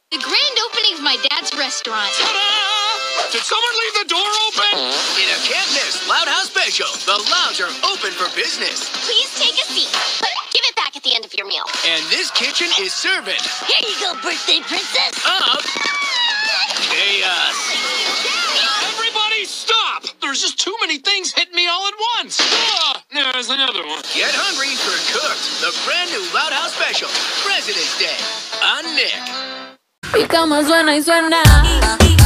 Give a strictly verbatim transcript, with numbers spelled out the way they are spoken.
The grand opening of my dad's restaurant. Ta-da! Did someone leave the door open? In a can't miss Loud House special, the Louds are open for business. Please take a seat, but give it back at the end of your meal. And this kitchen is serving Here you go, birthday princess. up chaos. Everybody stop! There's just too many things hitting me all at once. Ah, there's another one. Get hungry for Cooked, the brand new Loud House special, President's Day, on Nick. Mi cama suena y suena.